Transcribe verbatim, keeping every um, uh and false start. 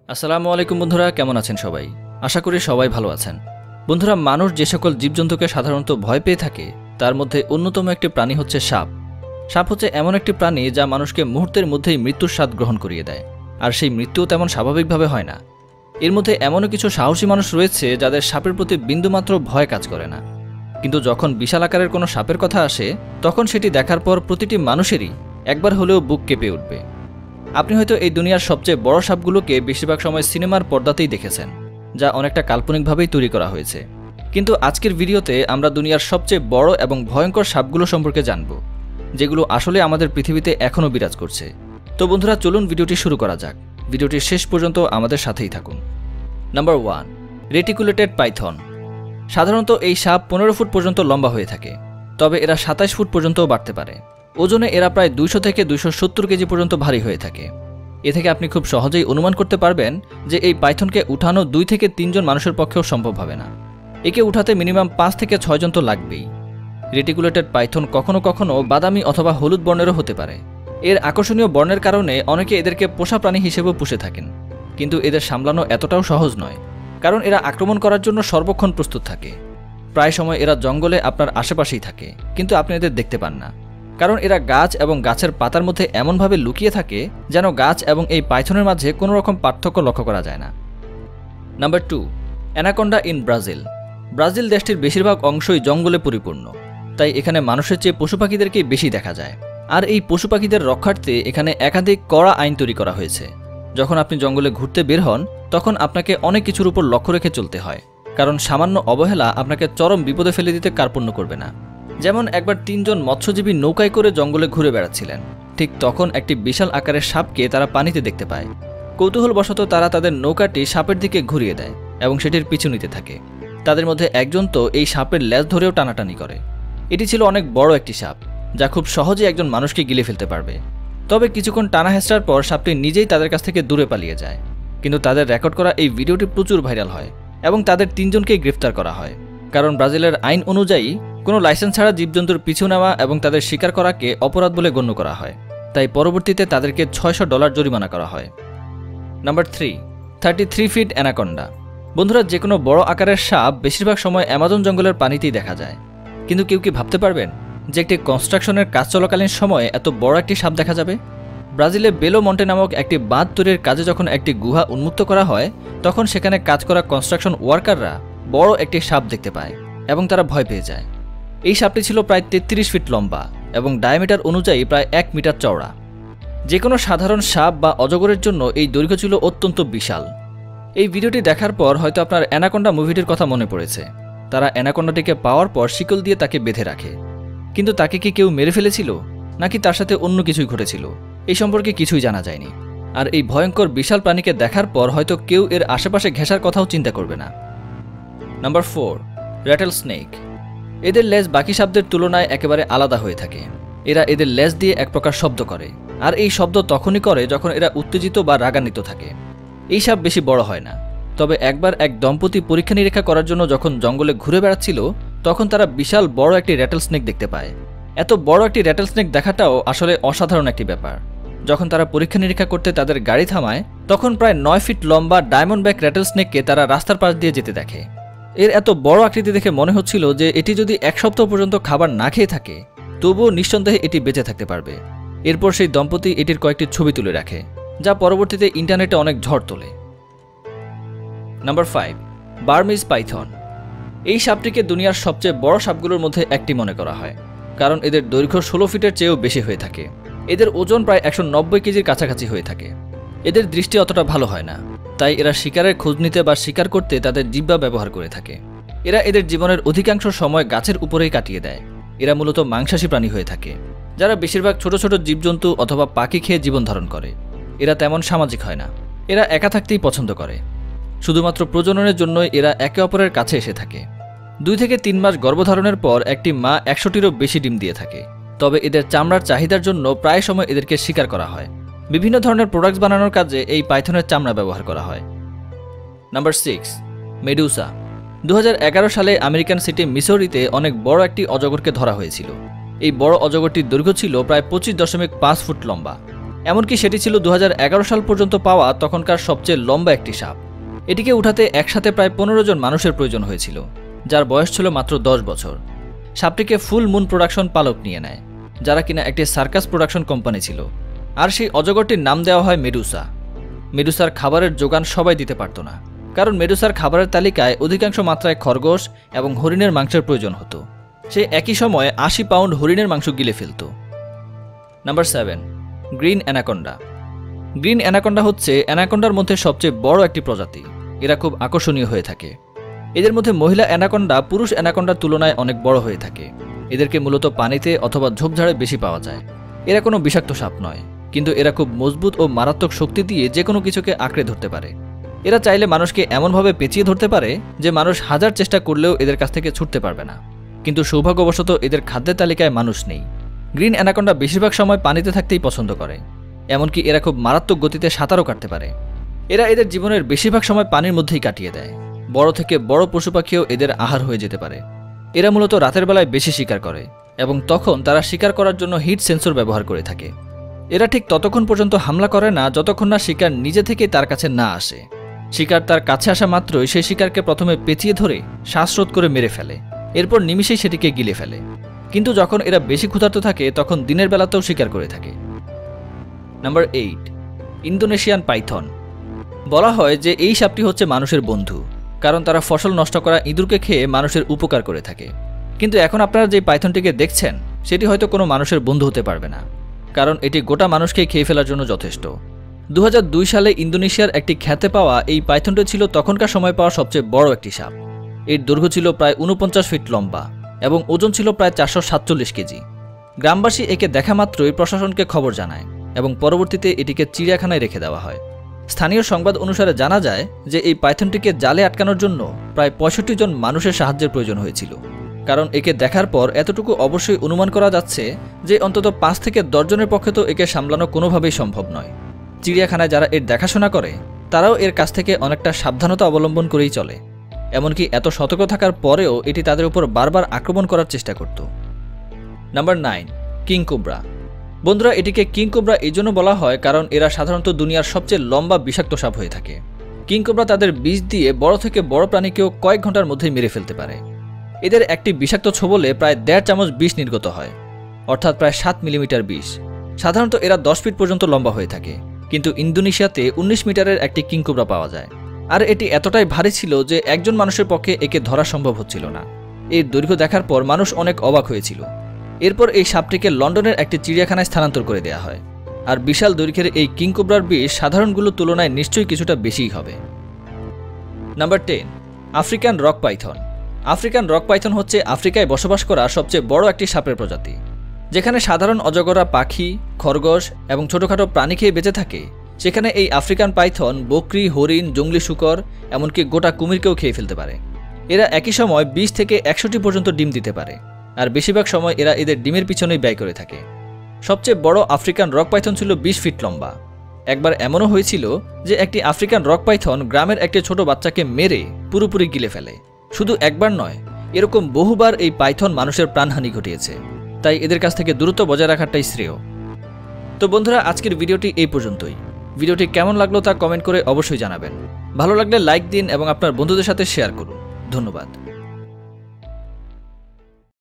আসসালামু আলাইকুম বন্ধুরা, কেমন আছেন সবাই? আশা করি সবাই ভালো আছেন। বন্ধুরা, মানুষ যে সকল জীবজন্তুকে সাধারণত ভয় পেয়ে থাকে তার মধ্যে অন্যতম একটি প্রাণী হচ্ছে সাপ। সাপ হচ্ছে এমন একটি প্রাণী যা মানুষকে মুহূর্তের মধ্যেই মৃত্যুর স্বাদ গ্রহণ করিয়ে দেয়, আর সেই মৃত্যুও তেমন স্বাভাবিকভাবে হয় না। এর মধ্যে এমনও কিছু সাহসী মানুষ রয়েছে যাদের সাপের প্রতি বিন্দুমাত্র ভয় কাজ করে না, কিন্তু যখন বিশাল আকারের কোনো সাপের কথা আসে তখন সেটি দেখার পর প্রতিটি মানুষেরই একবার হলেও বুক কেঁপে উঠবে। আপনি হয়তো এই দুনিয়ার সবচেয়ে বড় সাপগুলোকে বেশিরভাগ সময় সিনেমার পর্দাতেই দেখেছেন, যা অনেকটা কাল্পনিকভাবেই তৈরি করা হয়েছে। কিন্তু আজকের ভিডিওতে আমরা দুনিয়ার সবচেয়ে বড় এবং ভয়ঙ্কর সাপগুলো সম্পর্কে জানব, যেগুলো আসলে আমাদের পৃথিবীতে এখনও বিরাজ করছে। তো বন্ধুরা, চলুন ভিডিওটি শুরু করা যাক। ভিডিওটির শেষ পর্যন্ত আমাদের সাথেই থাকুন। Number one, reticulated python. সাধারণত এই সাপ পনেরো ফুট পর্যন্ত লম্বা হয়ে থাকে, তবে এরা সাতাশ ফুট পর্যন্তও বাড়তে পারে। ওজনে এরা প্রায় দুইশো থেকে দুইশো সত্তর কেজি পর্যন্ত ভারী হয়ে থাকে। এ থেকে আপনি খুব সহজেই অনুমান করতে পারবেন যে এই পাইথনকে উঠানো দুই থেকে তিনজন মানুষের পক্ষেও সম্ভব হবে না। একে উঠাতে মিনিমাম পাঁচ থেকে ছয়জন তো লাগবেই। রেটিকুলেটেড পাইথন কখনো কখনো বাদামি অথবা হলুদ বর্ণেরও হতে পারে। এর আকর্ষণীয় বর্ণের কারণে অনেকে এদেরকে পোষা প্রাণী হিসেবেও পুষে থাকেন, কিন্তু এদের সামলানো এতটাও সহজ নয়, কারণ এরা আক্রমণ করার জন্য সর্বক্ষণ প্রস্তুত থাকে। প্রায় সময় এরা জঙ্গলে আপনার আশেপাশেই থাকে, কিন্তু আপনি এদের দেখতে পান না, কারণ এরা গাছ এবং গাছের পাতার মধ্যে এমনভাবে লুকিয়ে থাকে যেন গাছ এবং এই পাইথনের মাঝে কোনো রকম পার্থক্য লক্ষ্য করা যায় না। Number two, anaconda in Brazil. Brazil দেশটির বেশিরভাগ অংশই জঙ্গলে পরিপূর্ণ, তাই এখানে মানুষের চেয়ে পশু পাখিদেরকেই বেশি দেখা যায়। আর এই পশু পাখিদের রক্ষার্থে এখানে একাধিক কড়া আইন তৈরি করা হয়েছে। যখন আপনি জঙ্গলে ঘুরতে বের হন তখন আপনাকে অনেক কিছুর উপর লক্ষ্য রেখে চলতে হয়, কারণ সামান্য অবহেলা আপনাকে চরম বিপদে ফেলে দিতে কার্পণ্য করবে না। যেমন একবার তিনজন মৎস্যজীবী নৌকায় করে জঙ্গলে ঘুরে বেড়াচ্ছিলেন, ঠিক তখন একটি বিশাল আকারের সাপকে তারা পানিতে দেখতে পায়। কৌতূহলবশত তারা তাদের নৌকাটি সাপের দিকে ঘুরিয়ে দেয় এবং সেটির পিছু নিতে থাকে। তাদের মধ্যে একজন তো এই সাপের লেজ ধরেও টানাটানি করে। এটি ছিল অনেক বড় একটি সাপ, যা খুব সহজে একজন মানুষকে গিলে ফেলতে পারবে। তবে কিছুক্ষণ টানা হেঁচড়ার পর সাপটি নিজেই তাদের কাছ থেকে দূরে পালিয়ে যায়। কিন্তু তাদের রেকর্ড করা এই ভিডিওটি প্রচুর ভাইরাল হয় এবং তাদের তিনজনকেই গ্রেফতার করা হয়, কারণ ব্রাজিলের আইন অনুযায়ী কোনো লাইসেন্স ছাড়া জীবজন্তুর পিছু নেওয়া এবং তাদের শিকার করাকে অপরাধ বলে গণ্য করা হয়। তাই পরবর্তীতে তাদেরকে ছয়শো ডলার জরিমানা করা হয়। Number three, thirty three feet anaconda. বন্ধুরা, যে কোনো বড় আকারের সাপ বেশিরভাগ সময় অ্যামাজন জঙ্গলের পানিতেই দেখা যায়, কিন্তু কেউ কি ভাবতে পারবেন যে একটি কনস্ট্রাকশনের কাজ চলাকালীন সময়ে এত বড় একটি সাপ দেখা যাবে? ব্রাজিলে বেলো মন্টে নামক একটি বাঁধ তৈরির কাজে যখন একটি গুহা উন্মুক্ত করা হয় তখন সেখানে কাজ করা কনস্ট্রাকশন ওয়ার্কাররা বড় একটি সাপ দেখতে পায় এবং তারা ভয় পেয়ে যায়। এই সাপটি ছিল প্রায় তেত্রিশ ফিট লম্বা এবং ডায়ামিটার অনুযায়ী প্রায় এক মিটার চওড়া। যে কোনো সাধারণ সাপ বা অজগরের জন্য এই দৈর্ঘ্য ছিল অত্যন্ত বিশাল। এই ভিডিওটি দেখার পর হয়তো আপনার অ্যানাকোন্ডা মুভিটির কথা মনে পড়েছে। তারা অ্যানাকোন্ডাটিকে পাওয়ার পর শিকল দিয়ে তাকে বেঁধে রাখে, কিন্তু তাকে কি কেউ মেরে ফেলেছিল নাকি তার সাথে অন্য কিছুই ঘটেছিল এই সম্পর্কে কিছুই জানা যায়নি। আর এই ভয়ঙ্কর বিশাল প্রাণীকে দেখার পর হয়তো কেউ এর আশেপাশে ঘেঁষার কথাও চিন্তা করবে না। Number four, rattle snake. এদের লেজ বাকি সাপদের তুলনায় একেবারে আলাদা হয়ে থাকে। এরা এদের লেজ দিয়ে এক প্রকার শব্দ করে, আর এই শব্দ তখনই করে যখন এরা উত্তেজিত বা রাগান্বিত থাকে। এই সাপ বেশি বড় হয় না, তবে একবার এক দম্পতি পরীক্ষা নিরীক্ষা করার জন্য যখন জঙ্গলে ঘুরে বেড়াচ্ছিল তখন তারা বিশাল বড় একটি র্যাটল স্নেক দেখতে পায়। এত বড় একটি র্যাটল স্নেক দেখাটাও আসলে অসাধারণ একটি ব্যাপার। যখন তারা পরীক্ষা নিরীক্ষা করতে তাদের গাড়ি থামায় তখন প্রায় নয় ফিট লম্বা ডায়মন্ড ব্যাক র্যাটল স্নেককে তারা রাস্তার পাশ দিয়ে যেতে দেখে। এর এত বড় আকৃতি দেখে মনে হচ্ছিল যে এটি যদি এক সপ্তাহ পর্যন্ত খাবার না খেয়ে থাকে তবুও নিঃসন্দেহে এটি বেঁচে থাকতে পারবে। এরপর সেই দম্পতি এটির কয়েকটি ছবি তুলে রাখে, যা পরবর্তীতে ইন্টারনেটে অনেক ঝড় তোলে। Number five, Burmese python. এই সাপটিকে দুনিয়ার সবচেয়ে বড় সাপগুলোর মধ্যে একটি মনে করা হয়, কারণ এদের দৈর্ঘ্য ষোলো ফিটের চেয়েও বেশি হয়ে থাকে। এদের ওজন প্রায় একশো নব্বই কেজির কাছাকাছি হয়ে থাকে। এদের দৃষ্টি অতটা ভালো হয় না, তাই এরা শিকারের খোঁজ নিতে বা শিকার করতে তাদের জিহ্বা ব্যবহার করে থাকে। এরা এদের জীবনের অধিকাংশ সময় গাছের উপরেই কাটিয়ে দেয়। এরা মূলত মাংসাশী প্রাণী হয়ে থাকে, যারা বেশিরভাগ ছোট ছোট জীবজন্তু অথবা পাখি খেয়ে জীবন ধারণ করে। এরা তেমন সামাজিক হয় না, এরা একা থাকতেই পছন্দ করে। শুধুমাত্র প্রজননের জন্যই এরা একে অপরের কাছে এসে থাকে। দুই থেকে তিন মাস গর্ভধারণের পর একটি মা একশোটিরও বেশি ডিম দিয়ে থাকে। তবে এদের চামড়ার চাহিদার জন্য প্রায় সময় এদেরকে শিকার করা হয়। বিভিন্ন ধরনের প্রোডাক্টস বানানোর কাজে এই পাইথনের চামড়া ব্যবহার করা হয়। Number six, Medusa. দু হাজার এগারো সালে আমেরিকান সিটি মিসৌরিতে অনেক বড় একটি অজগরকে ধরা হয়েছিল। এই বড় অজগরটির দৈর্ঘ্য ছিল প্রায় পঁচিশ দশমিক পাঁচ ফুট লম্বা। এমনকি সেটি ছিল দু হাজার এগারো সাল পর্যন্ত পাওয়া তখনকার সবচেয়ে লম্বা একটি সাপ। এটিকে উঠাতে একসাথে প্রায় পনেরো জন মানুষের প্রয়োজন হয়েছিল, যার বয়স ছিল মাত্র দশ বছর। সাপটিকে ফুল মুন প্রোডাকশন পালক নিয়ে নেয়, যারা কিনা একটি সার্কাস প্রোডাকশন কোম্পানি ছিল। আর সেই অজগরটির নাম দেওয়া হয় মেডুসা। মেডুসার খাবারের যোগান সবাই দিতে পারত না, কারণ মেডুসার খাবারের তালিকায় অধিকাংশ মাত্রায় খরগোশ এবং হরিণের মাংসের প্রয়োজন হতো। সে একই সময়ে আশি পাউন্ড হরিণের মাংস গিলে ফেলত। Number seven, green anaconda. Green anaconda হচ্ছে অ্যানাকোন্ডার মধ্যে সবচেয়ে বড় একটি প্রজাতি। এরা খুব আকর্ষণীয় হয়ে থাকে। এদের মধ্যে মহিলা অ্যানাকোন্ডা পুরুষ অ্যানাকোন্ডার তুলনায় অনেক বড় হয়ে থাকে। এদেরকে মূলত পানিতে অথবা ঝোপঝাড়ে বেশি পাওয়া যায়। এরা কোনো বিষাক্ত সাপ নয়, কিন্তু এরা খুব মজবুত ও মারাত্মক শক্তি দিয়ে যে কোনো কিছুকে আঁকড়ে ধরতে পারে। এরা চাইলে মানুষকে এমনভাবে পেঁচিয়ে ধরতে পারে যে মানুষ হাজার চেষ্টা করলেও এদের কাছ থেকে ছুটতে পারবে না। কিন্তু সৌভাগ্যবশত এদের খাদ্যের তালিকায় মানুষ নেই। গ্রিন অ্যানাকোন্ডা বেশিরভাগ সময় পানিতে থাকতেই পছন্দ করে। এমনকি এরা খুব মারাত্মক গতিতে সাঁতারও কাটতে পারে। এরা এদের জীবনের বেশিরভাগ সময় পানির মধ্যেই কাটিয়ে দেয়। বড় থেকে বড় পশু পাখিও এদের আহার হয়ে যেতে পারে। এরা মূলত রাতের বেলায় বেশি শিকার করে এবং তখন তারা শিকার করার জন্য হিট সেন্সর ব্যবহার করে থাকে। এরা ঠিক ততক্ষণ পর্যন্ত হামলা করে না যতক্ষণ না শিকার নিজে থেকেই তার কাছে না আসে। শিকার তার কাছে আসা মাত্রই সেই শিকারকে প্রথমে পেঁচিয়ে ধরে শ্বাসরোধ করে মেরে ফেলে, এরপর নিমিষেই সেটিকে গিলে ফেলে। কিন্তু যখন এরা বেশি ক্ষুধার্ত থাকে তখন দিনের বেলাতেও শিকার করে থাকে। Number eight, Indonesian python. বলা হয় যে এই সাপটি হচ্ছে মানুষের বন্ধু, কারণ তারা ফসল নষ্ট করা ইঁদুরকে খেয়ে মানুষের উপকার করে থাকে। কিন্তু এখন আপনারা যে পাইথনটিকে দেখছেন সেটি হয়তো কোনো মানুষের বন্ধু হতে পারবে না, কারণ এটি গোটা মানুষকে খেয়ে ফেলার জন্য যথেষ্ট। দু হাজার দুই সালে ইন্দোনেশিয়ার একটি খ্যাতে পাওয়া এই পাইথনটি ছিল তখনকার সময় পাওয়া সবচেয়ে বড় একটি সাপ। এর দৈর্ঘ্য ছিল প্রায় উনপঞ্চাশ ফিট লম্বা এবং ওজন ছিল প্রায় চারশো সাতচল্লিশ কেজি। গ্রামবাসী একে দেখা মাত্রই প্রশাসনকে খবর জানায় এবং পরবর্তীতে এটিকে চিড়িয়াখানায় রেখে দেওয়া হয়। স্থানীয় সংবাদ অনুসারে জানা যায় যে এই পাইথনটিকে জালে আটকানোর জন্য প্রায় পঁয়ষট্টি জন মানুষের সাহায্যের প্রয়োজন হয়েছিল, কারণ একে দেখার পর এতটুকু অবশ্যই অনুমান করা যাচ্ছে যে অন্তত পাঁচ থেকে দশ জনের পক্ষে তো একে সামলানো কোনোভাবেই সম্ভব নয়। চিড়িয়াখানায় যারা এর দেখাশোনা করে তারাও এর কাছ থেকে অনেকটা সাবধানতা অবলম্বন করেই চলে। এমনকি এত সতর্ক থাকার পরেও এটি তাদের উপর বারবার আক্রমণ করার চেষ্টা করত। Number nine, king cobra. বন্ধুরা, এটিকে কিং কোবরা এই জন্য বলা হয় কারণ এরা সাধারণত দুনিয়ার সবচেয়ে লম্বা বিষাক্ত সাপ হয়ে থাকে। কিং কোবরা তাদের বিষ দিয়ে বড় থেকে বড় প্রাণীকেও কয়েক ঘন্টার মধ্যেই মেরে ফেলতে পারে। এদের একটি বিষাক্ত ছোবলে প্রায় দেড় চামচ বিষ নির্গত হয়, অর্থাৎ প্রায় সাত মিলিমিটার বিষ। সাধারণত এরা দশ ফিট পর্যন্ত লম্বা হয়ে থাকে, কিন্তু ইন্দোনেশিয়াতে উনিশ মিটারের একটি কিং কোবরা পাওয়া যায়। আর এটি এতটাই ভারী ছিল যে একজন মানুষের পক্ষে একে ধরা সম্ভব হচ্ছিল না। এর দৈর্ঘ্য দেখার পর মানুষ অনেক অবাক হয়েছিল। এরপর এই সাপটিকে লন্ডনের একটি চিড়িয়াখানায় স্থানান্তর করে দেওয়া হয়। আর বিশাল দৈর্ঘ্যের এই কিং কোবরার বিষ সাধারণগুলোর তুলনায় নিশ্চয়ই কিছুটা বেশিই হবে। Number ten, African rock python. African rock python হচ্ছে আফ্রিকায় বসবাস করা সবচেয়ে বড় একটি সাপের প্রজাতি। যেখানে সাধারণ অজগরা পাখি, খরগোশ এবং ছোটখাটো প্রাণী খেয়ে বেঁচে থাকে, সেখানে এই আফ্রিকান পাইথন বকরি, হরিণ, জংলি শূকর এমনকি গোটা কুমিরকেও খেয়ে ফেলতে পারে। এরা একই সময় বিশ থেকে একশোটি পর্যন্ত ডিম দিতে পারে, আর বেশিরভাগ সময় এরা এদের ডিমের পিছনেই ব্যয় করে থাকে। সবচেয়ে বড় আফ্রিকান রক পাইথন ছিল বিশ ফিট লম্বা। একবার এমনও হয়েছিল যে একটি আফ্রিকান রক পাইথন গ্রামের একটি ছোট বাচ্চাকে মেরে পুরোপুরি গিলে ফেলে। শুধু একবার নয়, এরকম বহুবার এই পাইথন মানুষের প্রাণহানি ঘটিয়েছে। তাই এদের কাছ থেকে দূরত্ব বজায় রাখাটাই শ্রেয়। তো বন্ধুরা, আজকের ভিডিওটি এই পর্যন্তই। ভিডিওটি কেমন লাগলো তা কমেন্ট করে অবশ্যই জানাবেন। ভালো লাগলে লাইক দিন এবং আপনার বন্ধুদের সাথে শেয়ার করুন। ধন্যবাদ।